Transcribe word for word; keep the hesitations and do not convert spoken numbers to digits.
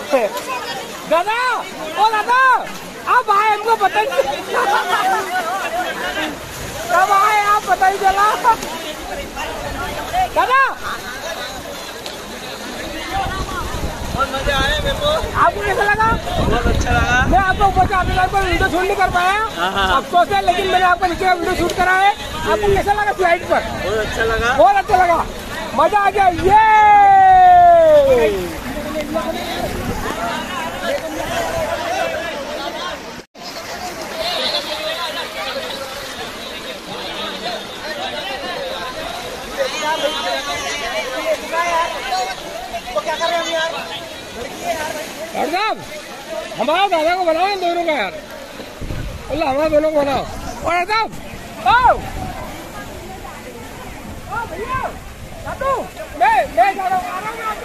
दादा, ओ दादा, अब आए हमको पता नहीं कब आए आप पता ही चला। दादा बहुत मजा आया मेरे को। आपको कैसा लगा? बहुत अच्छा लगा। मैं आपको ऊपर से आपके पर वीडियो शूट नहीं कर पाया अफसोस है, लेकिन मैंने आपको नीचे वीडियो शूट करा है। आपको कैसा लगा स्लाइड पर? बहुत अच्छा लगा। बहुत अच्छा लगा, मजा आ गया। ये क्या कर रहे हैं हम यार? डॉक्टर साहब हमारा दादा को बनाओ इन दोनों का यार, अल्लाह हमारा दोनों को बनाओ। और साहब आओ भैया दादू, मैं मैं जा रहा हूँ, आ रहा हूँ।